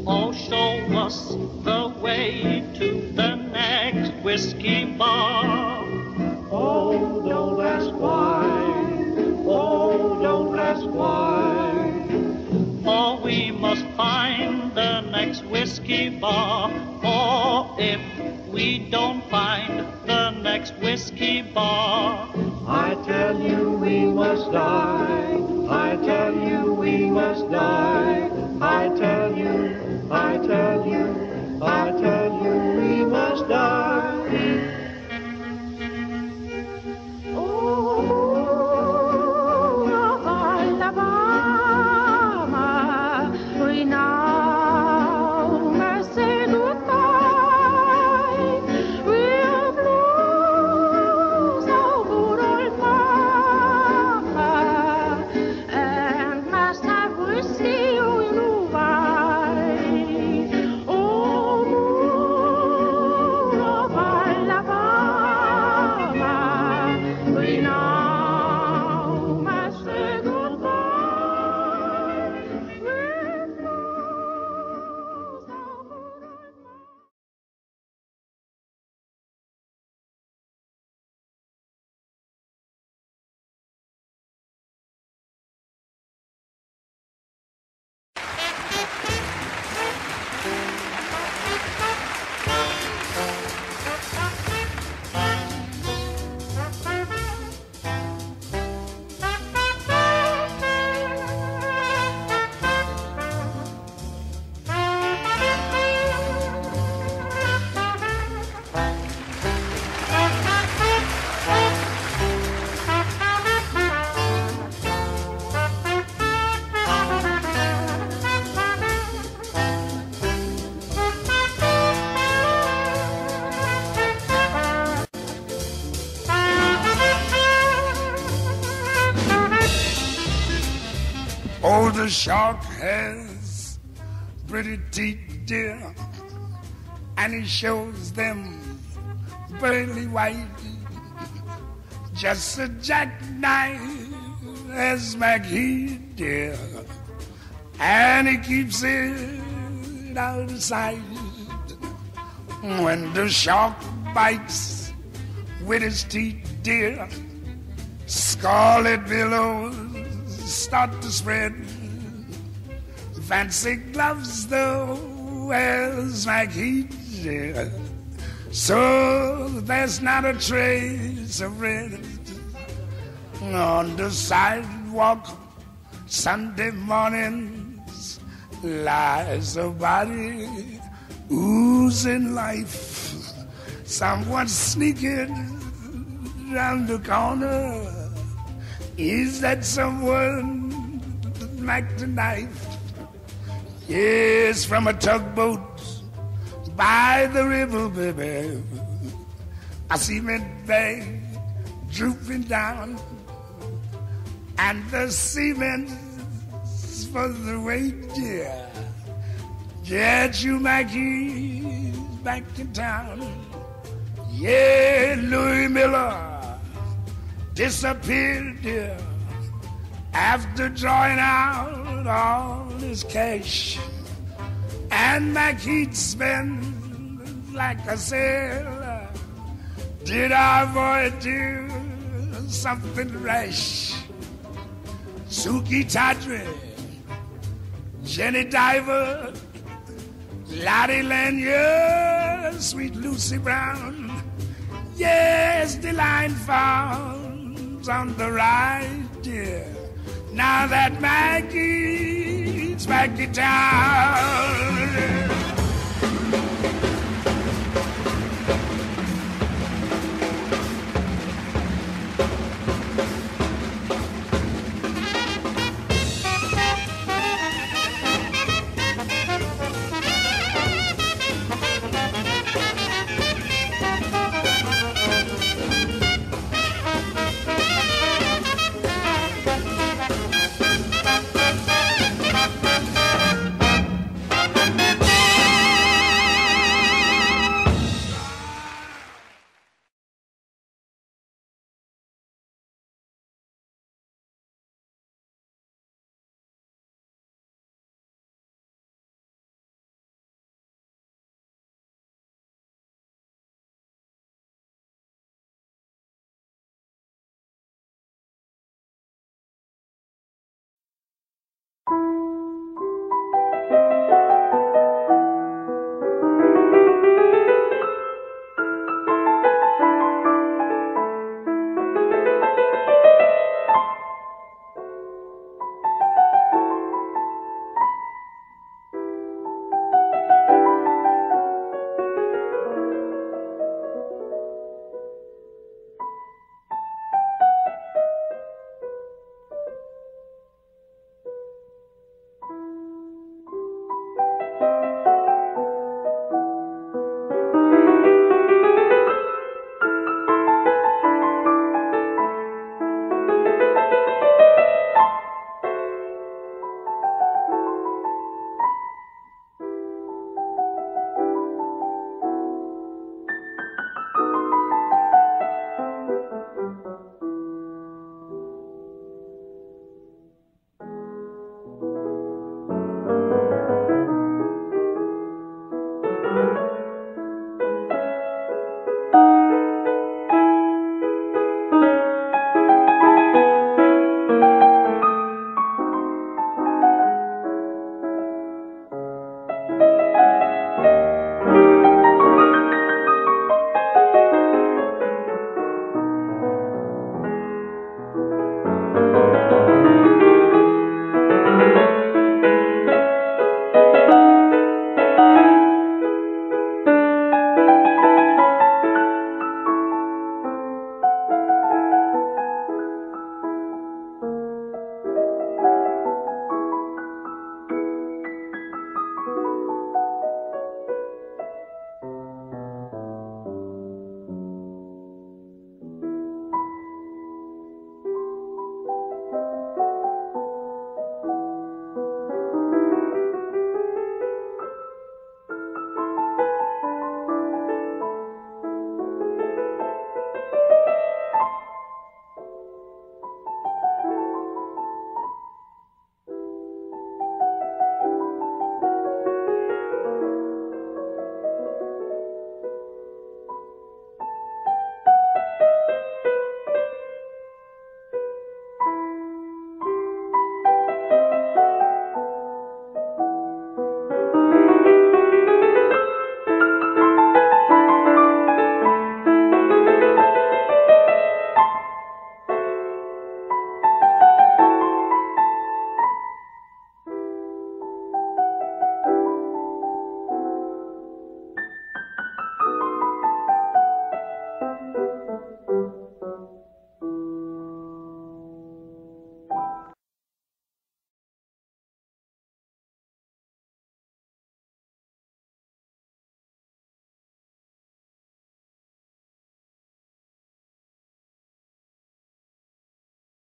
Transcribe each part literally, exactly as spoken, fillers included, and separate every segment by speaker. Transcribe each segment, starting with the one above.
Speaker 1: Oh, show us the way to the next whiskey bar.
Speaker 2: Oh, don't ask why. Oh, don't ask why.
Speaker 1: For we must find the next whiskey bar. Or if we don't find the next whiskey bar,
Speaker 2: I tell you we must die. I tell you we must die. I tell you, I tell you, I tell you we must die.
Speaker 3: Oh, the shark has pretty teeth, dear, and he shows them pearly white. Just a jackknife as McGee, dear, and he keeps it out of sight. When the shark bites with his teeth, dear, scarlet billows start to spread. Fancy gloves, though, as McGee, dear, so there's not a trace of red. On the sidewalk Sunday mornings lies a body oozing life. Someone sneaking round the corner. Is that someone like the knife? Yes, from a tugboat by the river, baby, I see me bag drooping down, and the cement's for the weight, dear. Get you, Maggie, back in town. Yeah, Louis Miller disappeared, dear, after drawing out all his cash. And McHeath spent like a sailor. Did our boy do something rash? Suki Tadri, Jenny Diver, Lottie Lanier, sweet Lucy Brown. Yes, the line falls on the right, dear. Now that Maggie's back in town.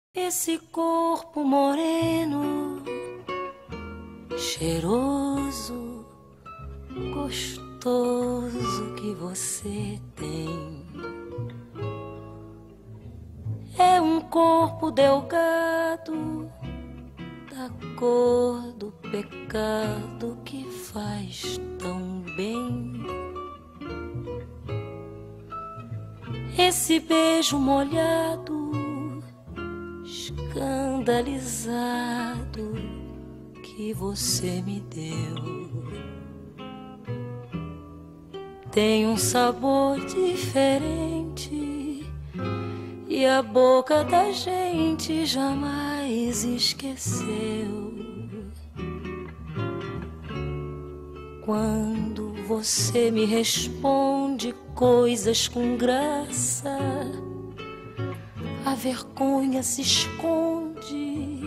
Speaker 4: Esse corpo moreno, cheiroso, gostoso que você tem, é um corpo delgado, da cor do pecado que faz tão bem. Esse beijo molhado, escandalizado que você me deu, tem um sabor diferente e a boca da gente jamais esqueceu. Quando você me responde coisas com graça, a vergonha se esconde,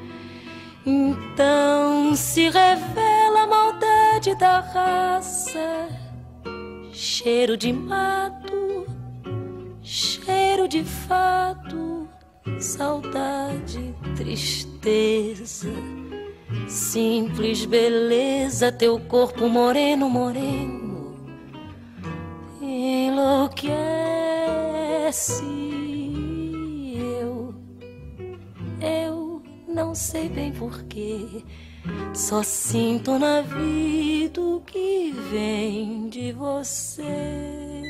Speaker 4: então se revela a maldade da raça. Cheiro de mato, cheiro de fato, saudade, tristeza, simples beleza, teu corpo moreno, moreno, enlouquece. Eu, eu não sei bem porquê, só sinto na vida o que vem de você.